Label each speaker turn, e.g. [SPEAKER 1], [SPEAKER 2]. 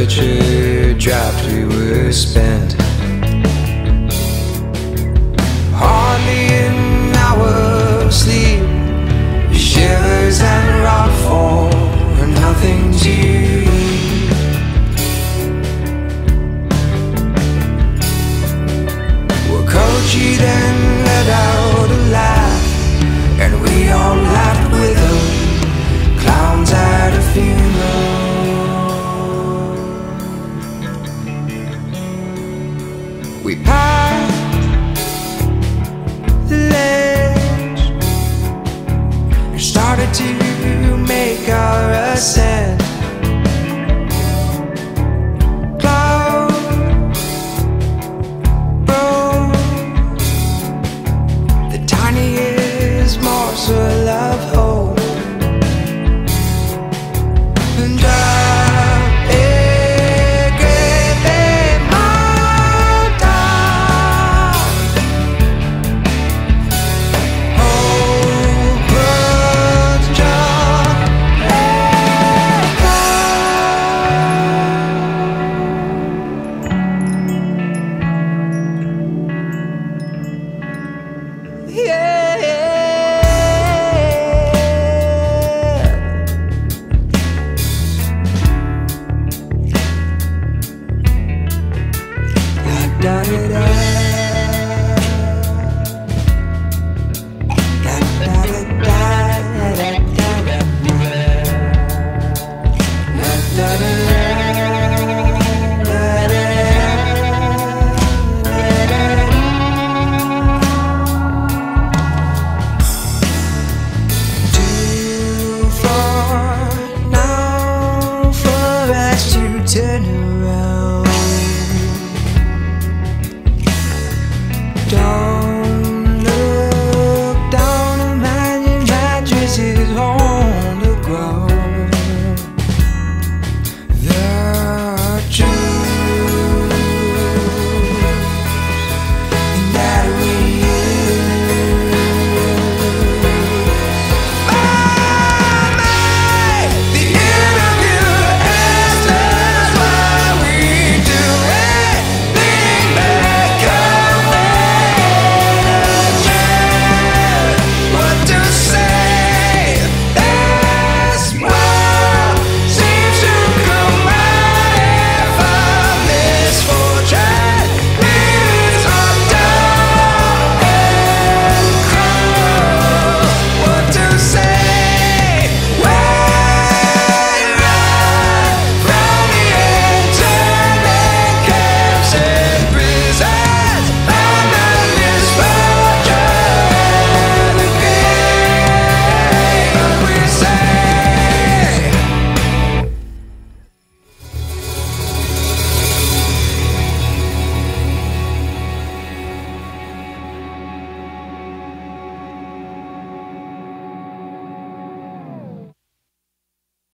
[SPEAKER 1] temperature dropped, we were spent. Hardly an hour of sleep, shivers and rockfall, and nothing to eat. Well, Kochi then let out a laugh, and we all laughed with her, clowns at a funeral. We passed the ledge and started to make our ascent. Cloud rose, the tiniest morsel of hope, and yeah.